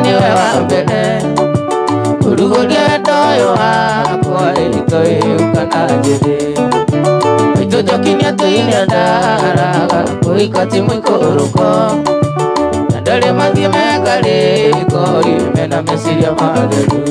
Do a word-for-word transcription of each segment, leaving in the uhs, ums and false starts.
ni wewa mbele Kurugulia doyo wakwa itoiuka na jiri Itojoki ya tuini andara Kuikati mwiko uruko Nandale mathi megari Koi mena mesiri ya mageru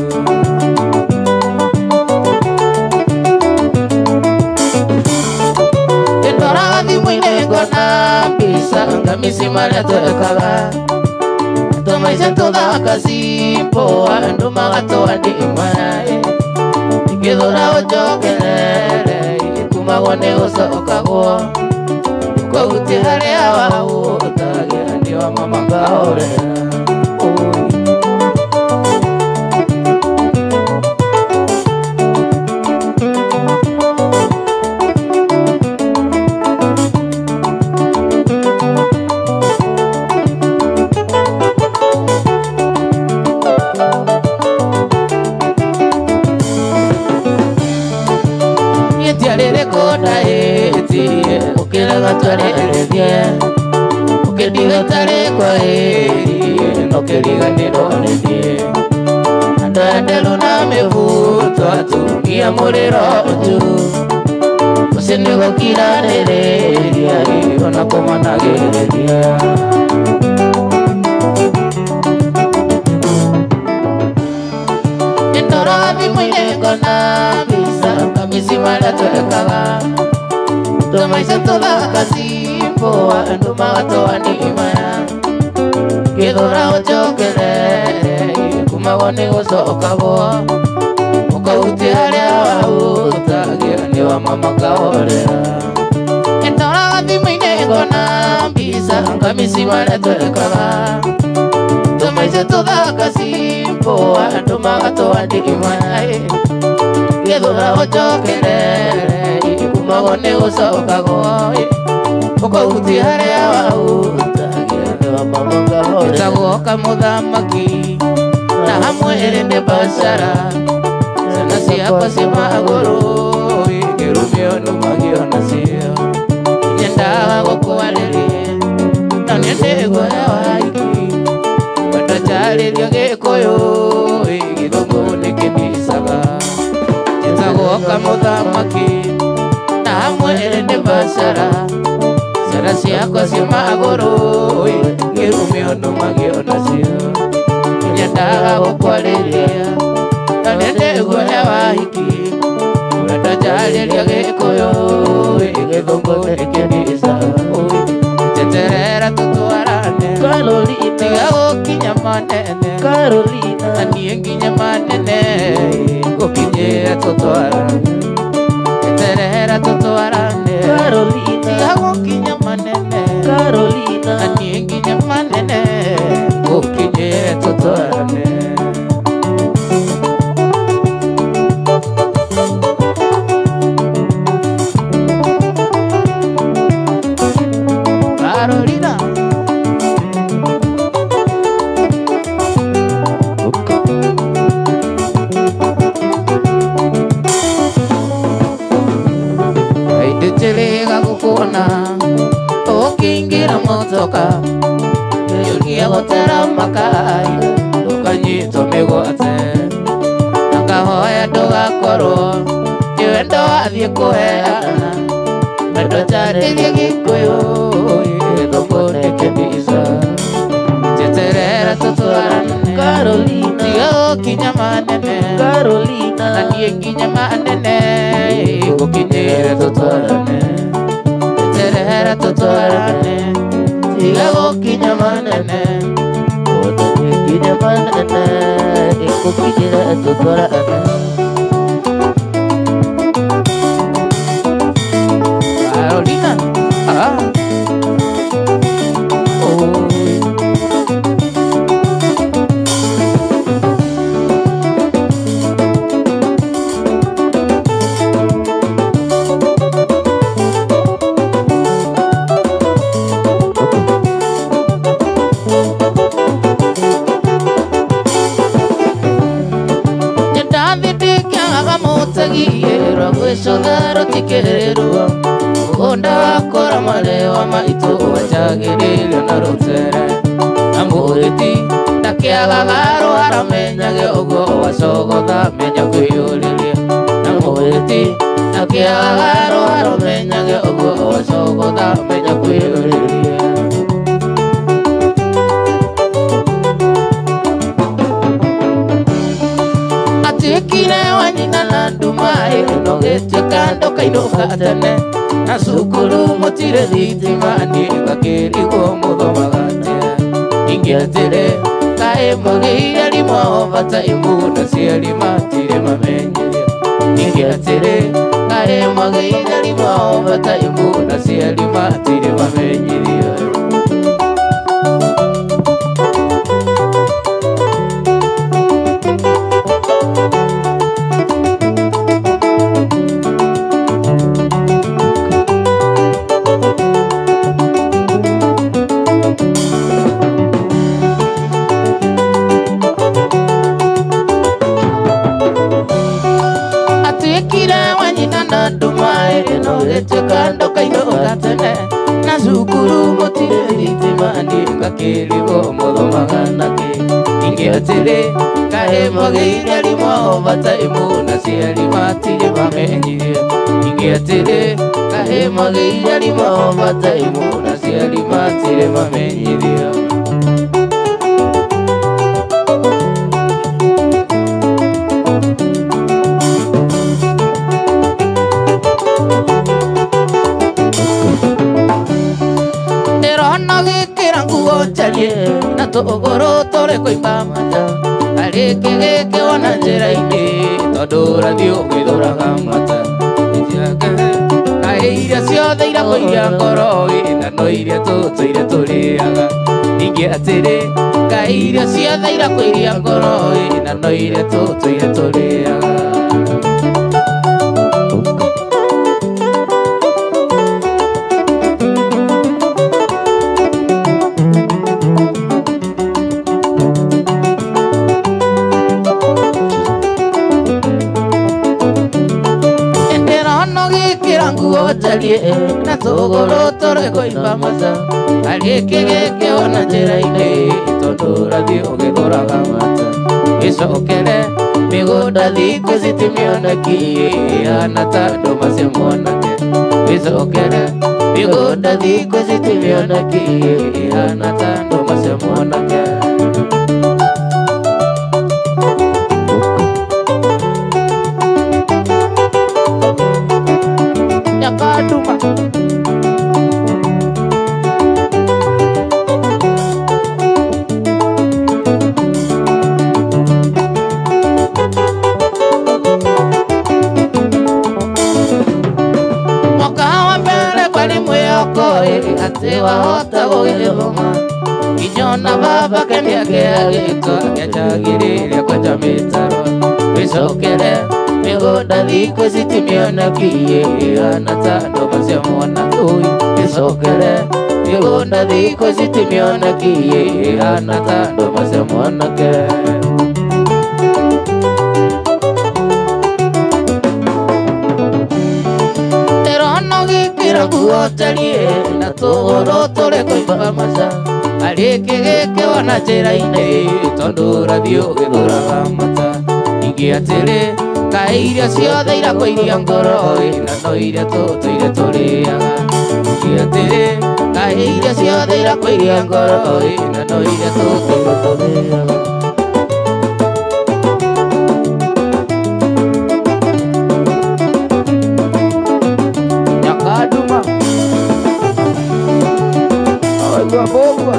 Indora di mwine gona Bisa ngamisi male tuekaga Tomaisa toda kasimpo Ando magato andi imae Ikidora ojo kelere Kumagone osa okagwa Kwa uti hare awa utage Andi wa mama kaore Ukiraga twarererie Ukiriga tare kwa heri Nokiriga nironerie Ando endelo na mevuto Atungia muriro utu Usinigo kirarereria Ona komanagereria Indora vi mwine gona Bisa kamisi mala tuekaga Tomaisa toda kasimpo Ando magato animaya Kidora ocho kelere Kumagone oso okabo Ukauti hare awa utagira Ni wa mama kaorea Indora gathi mwine gona Bisa kamisi male tuekaga Tomaisa toda kasimpo Ando magato animaya Kidora ocho kelere Kumagone osa okagoi Ukauti hare awa utagira wa mama kahore Itagoka muthamaki Na hamwe erende basara Sana siapa sima agoro Ikirumio numagio nasio Inyendaga gokualerie Na niende goya waiki Wenda chale dio gekoyo Ikidungu nikibisaga Itagoka muthamaki Amwere ne basara Sara siako sima agoro Girumio no magio nasio Nyanda wakwaleria Tanende goya wahiki Wenda jaleria gekoyo Igedongo nekendisa Teterera tutuarane Carolina Tiago kinyamanene Carolina Anie kinyamanene Gokinye tutuarane Terera tutuarane Carolina Tiago kinyamanene Carolina Anie kinyamanene Gokinye tutuarane Carolina Aidechelega kukona Okingira motoka Yunia gotera makai Dukanyito migote Nakahoya doga koro Yuendo athie kuheana Mendo jariria gikuyo Idongo nekendisa Teterera tutuarane Carolina Tiago kinyamanene Carolina Anie kinyamanene Gokinyere tutuarane Teterera tutuarane Tiago kinyamanene Gokinyere kinyamanene Gokinyere tutuarane Carolina Ah Oh Sodaro tikererwa Onda kora male wa maito Wajagirili na rotere Namureti kiagagaro aramenyage ugo wasogotha menya kwiyuriria na mwiti na kiagagaro aramenyage ugo wasogotha menya kwiyuriria atikire wanyina na ndumai no getuka kainuka tene na cukuru mutire thitima ndigakĩrigwo mũthomagate ingĩatĩrĩ kaĩ mũgĩire rimwe bata imuna ciarĩ matire mamenyire ingĩatĩrĩ kaĩ mũgĩire rimwe bata imuna ciarĩ matire mamenyire Tukando kainuka tene na cukuru mutire thitima ndigakĩrigwo mũthomaganake ingĩatĩrĩ kaĩ mũgĩire rimwe bata imuna ciarĩ matire mamenyire ingĩatĩrĩ kaĩ mũgĩire rimwe bata imuna ciarĩ matire mamenyire na tũgũrũ tũrĩ kũimba mata harĩ kĩgĩkĩ wona njĩra-inĩ tondũ ũrathiĩ ũgĩthũraga mata kaĩ iria ciothe irakũiya ngoro na no iria tũtũire tũrĩaga ingĩatĩrĩ kaĩ iria ciothe irakũiya ngoro na no iria tũtũire tũrĩaga na tũgũrũ tũrĩ kũimba mata harĩ kĩgĩkĩ wona njĩra-inĩ tondũ ũrathiĩ ũgĩthũraga mata gĩcokere mĩgũnda thikũ ici ti mĩoneki ĩhana ta ndũma cia mwanake gĩcokere mĩgũnda thikũ ici ti mĩoneki ĩhana ta ndũma cia mwanake Nyakaduma mwaka wa mbere kwari mwĩhoko atĩ wahota gũgĩthoma inyona baba kĩmĩake agĩtwo akĩanjagĩrĩria kwenja mĩtaro gĩcokere mĩgũnda thikũ ici ti mĩoneki ĩhana ta ndũma cia mwanake ũyũ gĩcokere mĩgũnda thikũ ici ti mĩoneki ĩhana ta ndũma cia mwanake ndĩrona ũgĩkĩra nguo tariĩ na tũgũrũ tũrĩ kũimba mata harĩ kĩgĩkĩ wona njĩra-inĩ tondũ ũrathiĩ ũgĩthũraga mata ingĩatĩrĩ kaĩ iria ciothe irakũiria ngoro na no iria tũtũire tũrĩaga ingĩatĩrĩ kaĩ iria ciothe irakũiria ngoro na no iria tũtũire tũrĩaga Nyakaduma Aigua bogua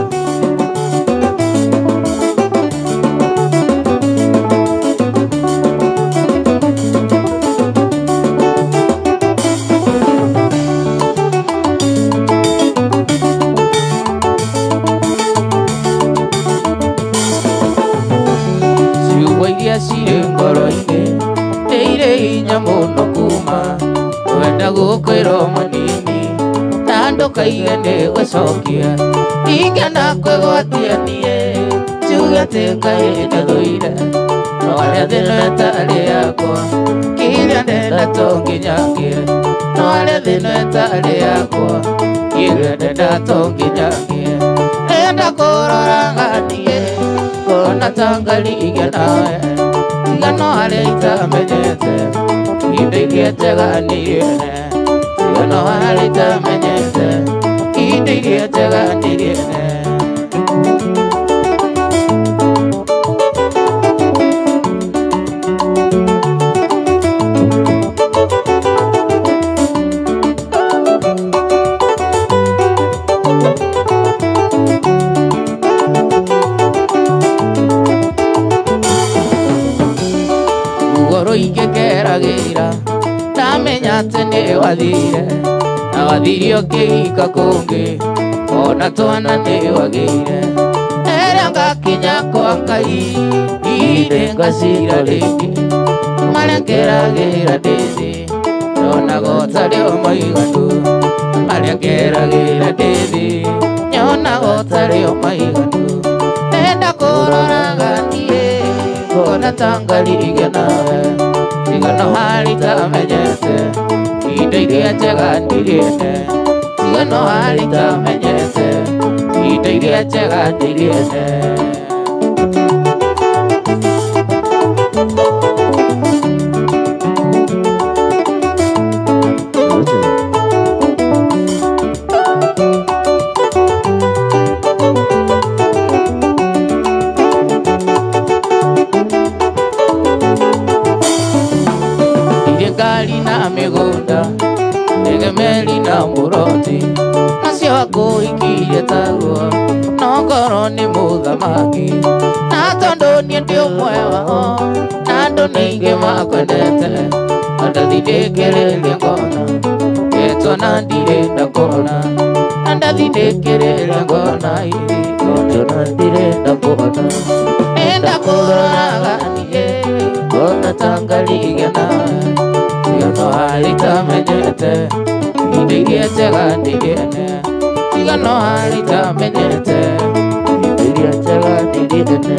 cirĩ ngoro-inĩ ĩirĩ hinya mũno kuma wenda gũkwĩrwo manini na ndũkaige nĩ gũcokia ingĩenda kwĩgwatia niĩ njuge atĩ Ngai ndathũire no arĩa thĩna ĩtarĩ yakwa kĩrĩa ndenda to nginya ngĩe no arĩa thĩna ĩtarĩ yakwa kĩrĩa ndenda to nginya ngĩe ndenda kũroraga niĩ kona tangaliga nawe tigano harĩa itamenyete indo iria njega nĩirĩene tigano harĩa itamenyete indo iria njega nĩirĩene ingĩkeragira ndamenya atĩ nĩ wathire na wathire ũkĩhika kũngĩ ona twana nĩ wagĩire rĩrĩa ngakinya kwa Ngai irĩ ngacira rĩngĩ marĩa ngeragĩra ndĩ thĩ nyonaga ũtarĩ o maiganu marĩa ngeragĩra ndĩ thĩ nyonaga ũtarĩ o maiganu ndenda kũroraga niĩ ngona ta ngarige nawe tigano harĩa itamenyete indo iria njega nĩirĩene tigano harĩa itamenyete indo iria njega nĩirĩene mĩgũnda nĩgemeri na mũroti nacio akũhikirie taguo no ngoro nĩ mũthamaki na tondũ niĩ ndĩ ũmwe wao na andũ nĩingĩ makwendete na ndathi ndĩkĩrĩria ngona getwo na ndirĩ ndakona na ndathi ndĩkĩrĩria ngona getwo na ndirĩ ndakona nĩnda kũroraga niĩ ngona ta ngarige nawe tigano harĩa itamenyete indo iria njega nĩirĩene tigano harĩa itamenyete indo iria njega nĩirĩene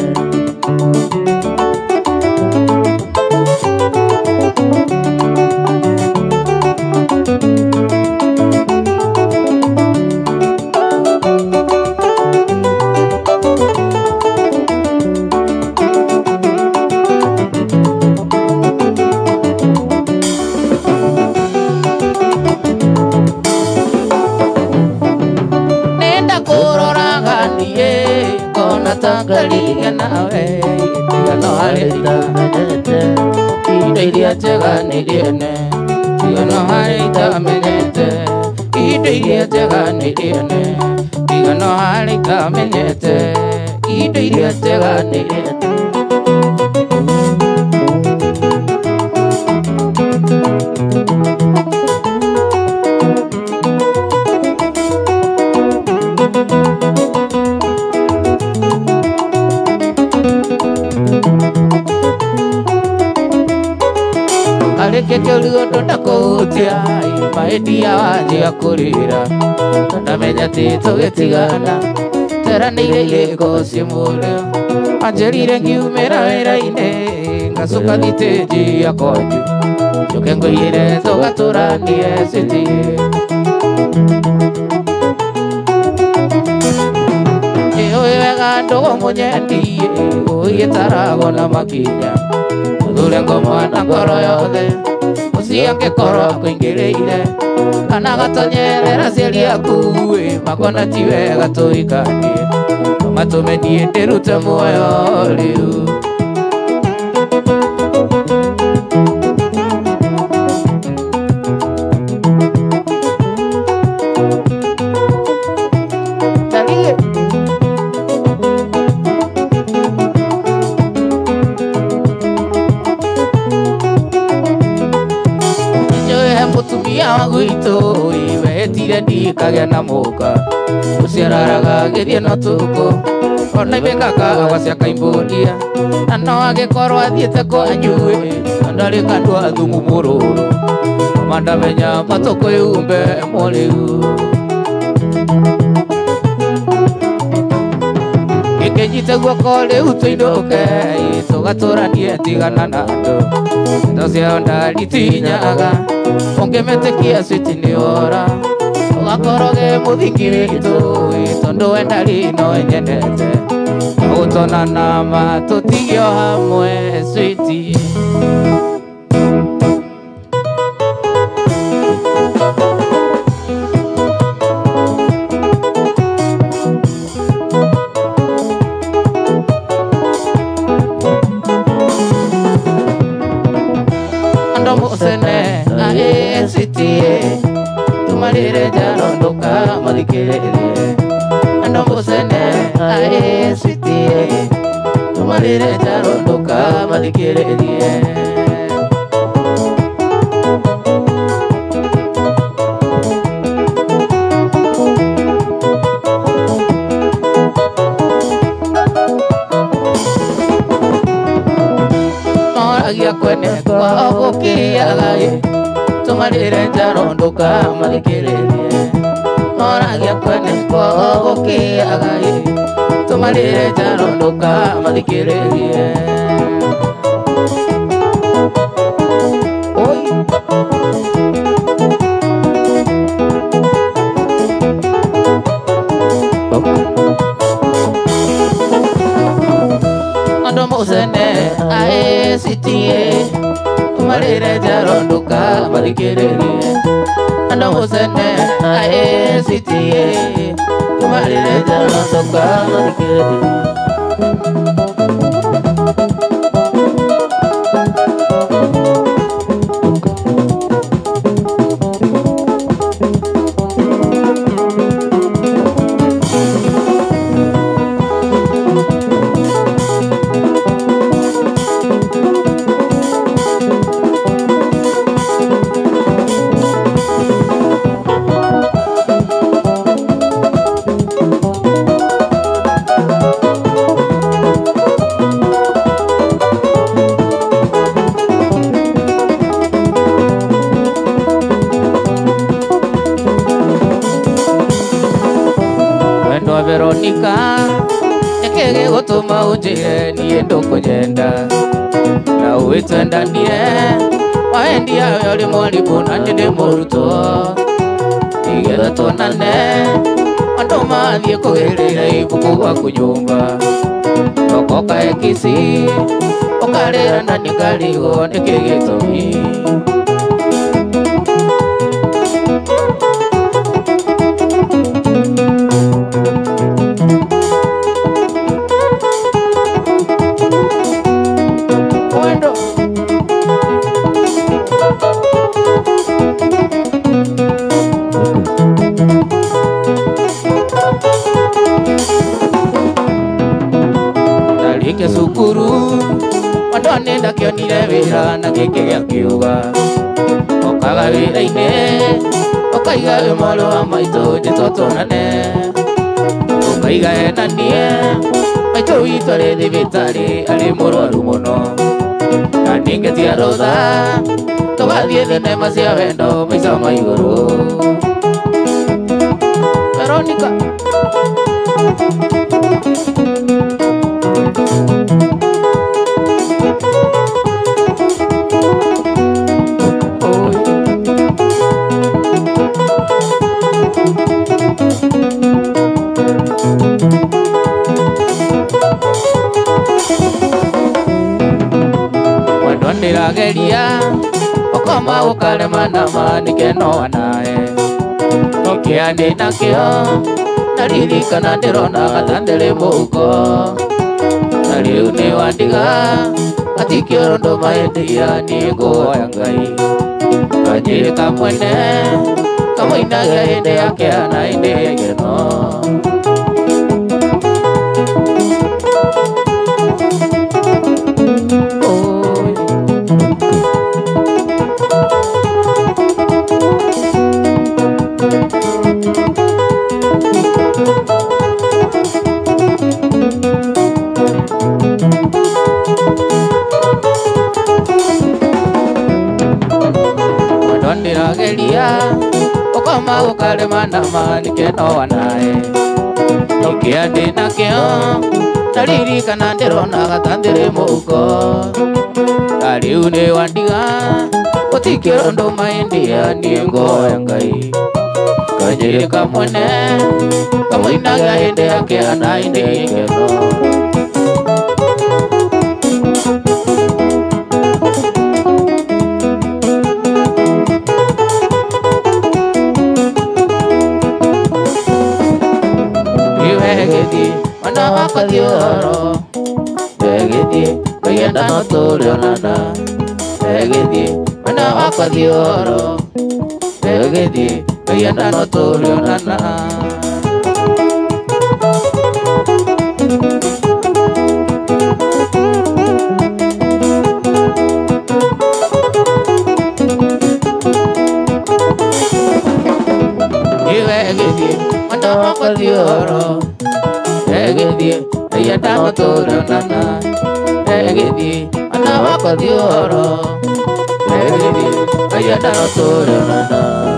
ngarige nawe tigano harĩa itamenyete indo iria njega nĩirĩene tigano harĩa itamenyete indo iria njega nĩirĩene tigano harĩa itamenyete indo iria njega nĩirĩene Areke kĩrugo ndakũhutia mahĩtia wanjia kũrĩra ndamenya atĩ tũgĩtigana teranĩire irĩko ciĩmũrĩa anjĩrire ngiumĩra wĩra-inĩ ngacoka thitĩnji ya kwanyu njoke ngũire tũgatũranie cĩtiĩ nĩũĩ wega ndũgũ mũnyendie ũgĩtaragwo na makinya Ule ngoma na ngoro yothe Musi angĩkorwo akũingĩrĩire kana gatonyerera cieri yaku makona ti wega tũikanie matũme niĩ ndĩrute muoyo rĩu Gwitũ wetire ndikagĩa na mũka ũciararaga gĩthiĩ na tũkũ ona ibĩkaga gwaciaka imbũria na no agĩkorwo athiĩte kwanyu ndarĩ kandũ athumu mũrũrũ mandamenya matũkwĩumbe mũrĩu gĩkĩnyite guoko rĩu tũinũke tũgatũranie tigana na andũ ndo ciao ndaritinyaga ũngĩmetĩkia switi nĩ ora ũgakoroge mũthingi witũ tondũ we ndarĩ no enyenete Utonana matutigio hamwe sweetie. Ando musene ae sweetie, tumalire jarondoka madikere. Ando musene ae sweetie, tumalire jarondoka madikere. Moragia kwene kwa obukia gai, tumalire jarondoka madikere. Moragia kwene kwa obukia gai, tumalire jarondoka madikere. Oi ando musene ae sitie, tumalire jarondoka madikere. Ando musene ae sitie, tumalire jarondoka madikere. Veronica, ekege gutuma unjire niye ndukugenda na uitwendanie waendi yawe uri mwarimu nanje ndi murutwo igetha tuonane andu mathie kugirira ibuku gwaku nyumba okoka ekisi ukarira na ningarigo niki gitumi Ke sukuru wadone ndakionire wira na giki giakiuga okaga wira-ini ukaiga wi mwarĩ wa maitũ njĩtwo tuonane ukaiga enanie maitũ witũ arĩ thibitarĩ arĩ mũrwaru mũno na ningĩtia rũtha tũgathiĩ thenema cia wendo maica ma igũrũ. Veronica ndirageria ukoma ukarema nama nikenoa nae nikia ndi nakio naririkana ndirona gatandere muhuko na riu ni wandiga atikio ndo maendia ni nguoya Ngai kanjiri kamwene kamwinagia hindi yake ana hindi ngeno. Ndirageria ukoma ukarema nama nikenoa nae nikia ndi nakio naririkana ndirona gatandire muhuko na riu ni wandiga utikio ndo maendia ni nguoya Ngai kanjiri kamwene kamwinagia hindi yake ana hindi ngeno. Egedi Mana wakati oro Egedi Bayanda no tulionana Egedi Mana wakati oro Egedi Bayanda no tulionana Egedi Mana wakati oro Egedi Bayanda no tulionana Egedi Mana wakati oro Egedi Bayanda no tulionana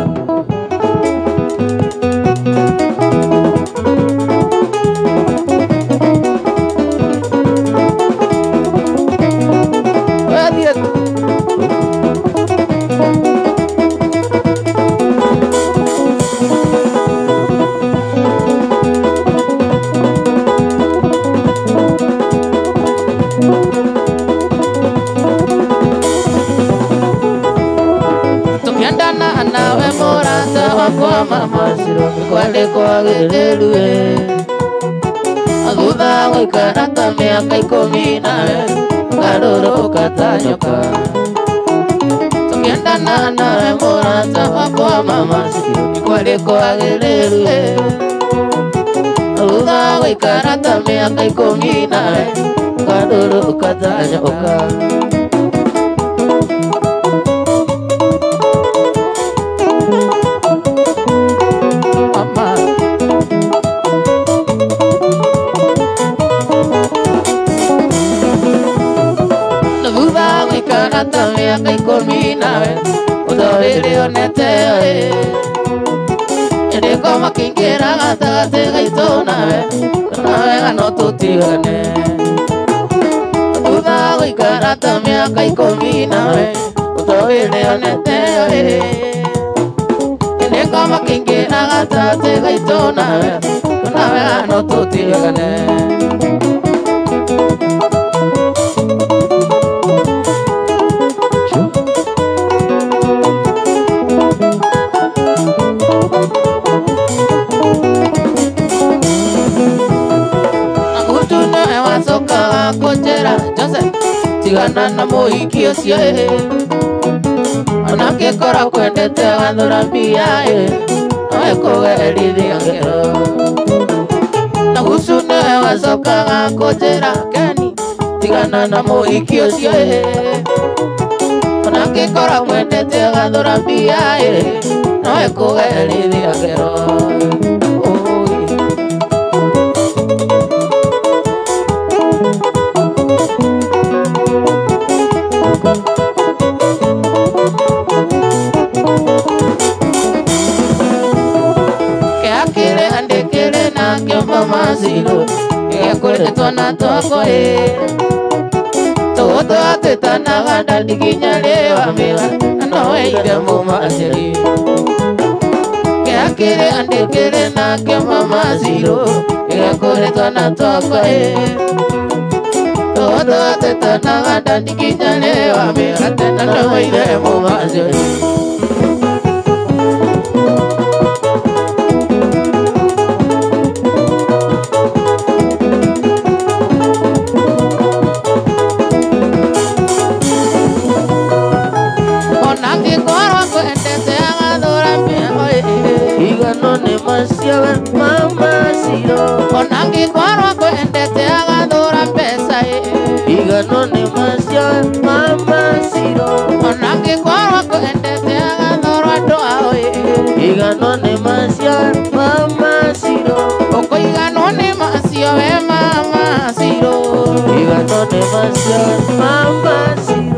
Kwa mama siro kwale kwa gederue Aguda wikara miaka ikumi nawe Karoro katanyoka Tukiendana nawe murata kwa mama siro kwale kwa gederue Aguda wikara miaka ikumi nawe Karoro katanyoka Miaka ikumi nawe Udawiri onete oe Ere koma kingira gatagate gaito nawe Nawe gano tutigane Uda guikara ta miaka ikumi nawe Udawiri onete oe Ere koma kingira gatagate gaito nawe Nawe gano tutigane Tigana na moiki ocio e Anake kora kwendete gathura mbia e Noe kugerithia ngero Na gucu noe wacokaga kũnjĩra Keni Tigana na moiki ocio e Anake kora kwendete gathura mbia e Noe kugerithia ngero Mazilo ya kule tona toko e Toto ateta na ganda dikinyale wa mela Noe ide muma asiri Kea kire ande kire na kema mazilo ya kule tona toko e Toto ateta na ganda dikinyale wa mela Noe ide muma asiri Mama siro Onangi kwarwa kwendete agathura pesa e Igano ni masio mama siro Onangi kwarwa kwendete agathura doa e Igano ni masio mama siro Oko igano ni masio e mama siro Igano ni masio mama siro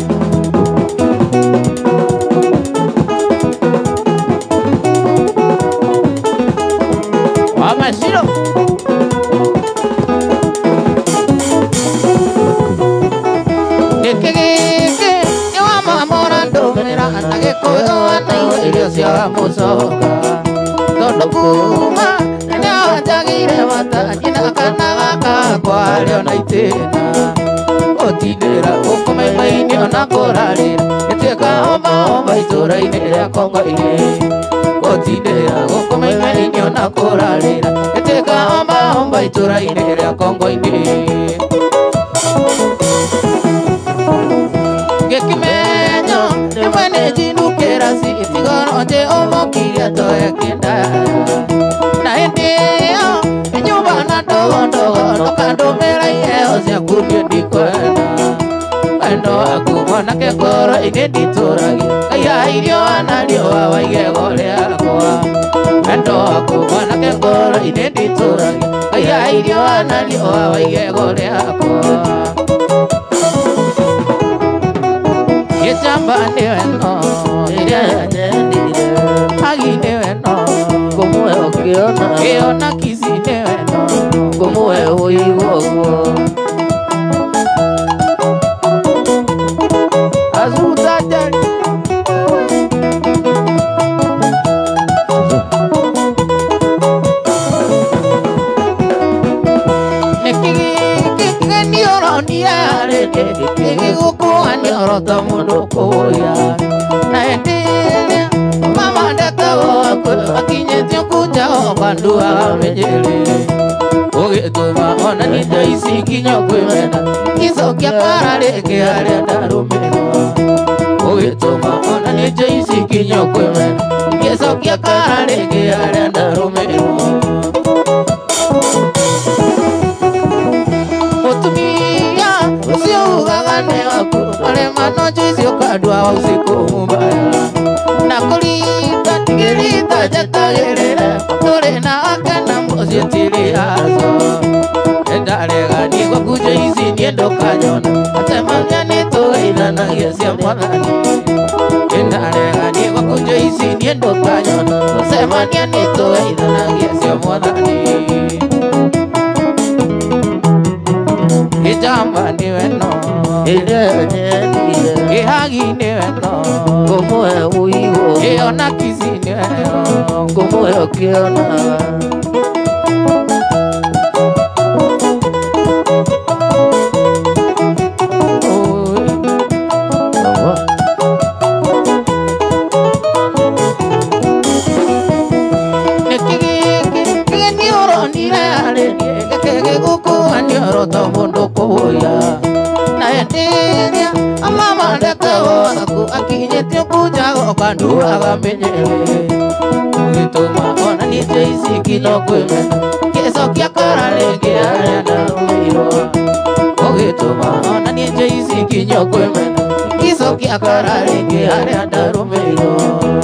Siro Nekegeke Ewa mamora domera Anage koyo anaiwa Iliosia musoka Tondo kuma Nene awajagire wata Jina kanagaka Kwa leo naitena Otinera Ukome maini onakorarira Eteka oma oma Itura inera kongo ine Otinera Ukome maini onakorarira Eteka omba omba omba itura inerea kongo ine Gekimenyo Nimwene jinu kerasi Itigoro je omo kiria toe kinda Na hindio Nyumba na dogo dogo Nokando mera yeo Sia kubyo dikwena Endo aku mwana kekoro ine dituragi Kaya irio analio Wawa igegole akwa Endo aku mwana kekoro ine dituragi Kaya irio analio Wawa igegole akwa Yechamba niwe no Iria nyendire Hagi niwe no Kumue okiona Kiona kisi niwe no Kumue uigogo Azuta jari Nekiki nioro niare Nekiki kukuwa nioro tamuno koya Na endile Mama deka wako Akinye tiukuja Okandua mejele Oge tuma ona nija isi kinyo kwemena Kiso kia paraleke ale darumeno Oge tuma ona nija isi kinyo kwemena Kiso kia paraleke ale darumeno Otumia Usio ugagane waku Ole manojo isio kadua wa usiku mbaya Nakulita tigirita jata gerere Tore na akana mbozi tiri azo Endalega ni kwa kuja isi niendo kanyona Atemanya nito ina na yesia mwanani Endalega ni kwa kuja isi niendo kanyona Atemanya nito ina na yesia mwanani Ijamba niwe no Ile nyendile Ihagi niwe no Kumue uigo Iona kisi niwe no Kumue okiona Tomundo koya na endiria amama ndeko aku akinye tiukuja okandua gamenyele Uituma ona ni jeisi kino kwemena Keso kia karalege ale darumiro Uituma ona ni jeisi kinyo kwemena Keso kia karalege ale darumiro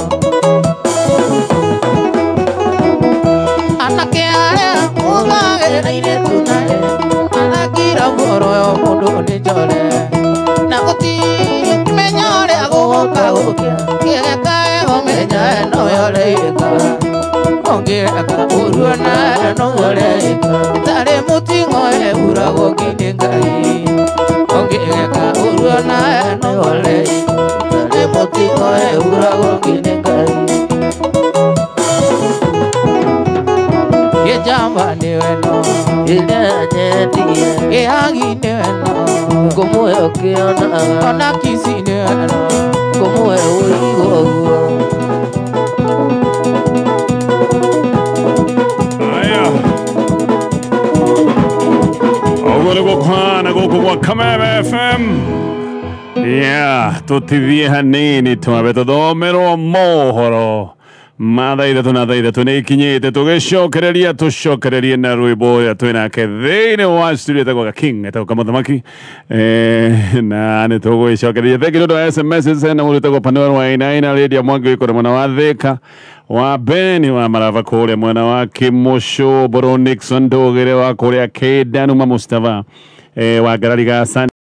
Anake ale ugage na ile tunaye Kira moro yo mundo ni jole Na kutiri kimenyole agoka gokia Kire kae omenya no yole ika Ongire ka uruana no yole ika Tare muti ngoe urago kiningai Ongire ka uruana no yole ika Tare muti ngoe urago kiningai Ye jamba niwe no Ile nyendie Ihagi niwe no Kumue okiona Ona kisi niwe no Kumue uigogo Aya Ogole gokwana goko kwa Kameme F M Yeah, tutti vieha nini tumabeto domero mohoro Mathaitha tunathaitha tunikinyite tugicokereria tucokererie na rwimbo ya twinake thiini wa studio tagwa King etagwa Muthamaki eh na ni tugicokereria thank you to S M S na muri tagwa Panora wa ina ina Lydia Mwangi iko mwana wa Thika wa Beni wa Marava kule mwana wa Kimosho Boro Nixon Dogere wa kule Kedanu Mustafa eh wa Garariga